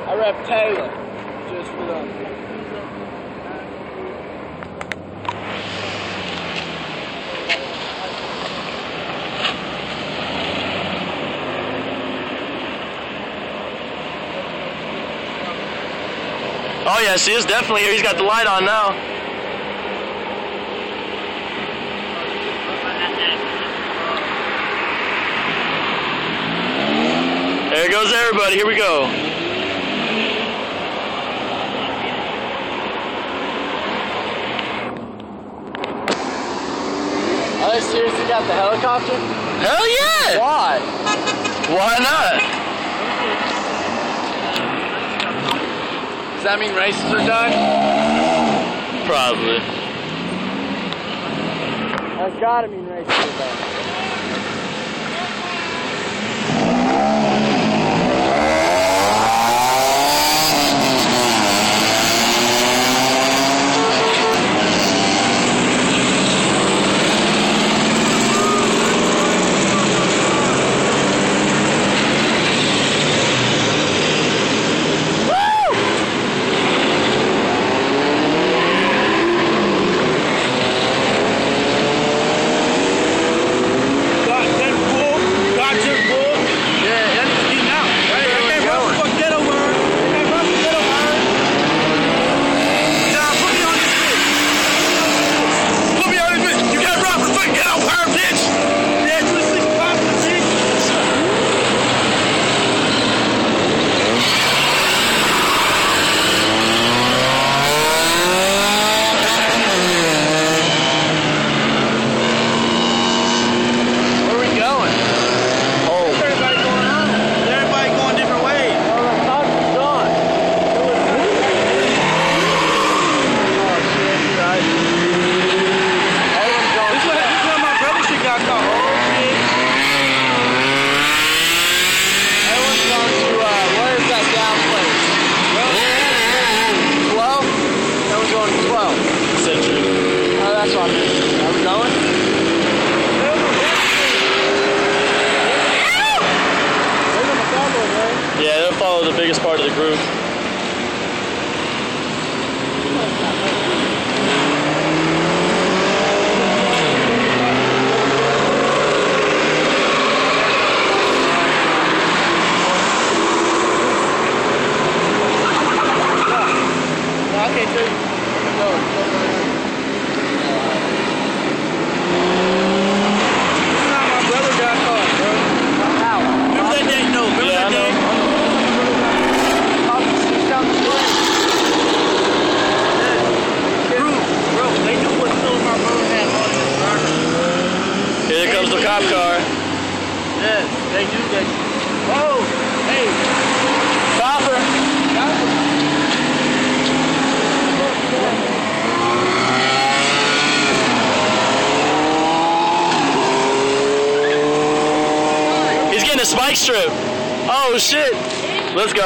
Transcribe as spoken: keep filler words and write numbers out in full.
I rep Taylor, just for them. Oh yeah, she is definitely here. He's got the light on now. There goes everybody. Here we go. Are they seriously got the helicopter? Hell yeah! Why? Why not? Does that mean races are done? Probably. That's gotta mean races are done. Yeah, they'll follow the biggest part of the group. Okay, so the cop car. Yes, they do that. Whoa! Hey! Copper! Copper! He's getting a spike strip. Oh shit! Let's go.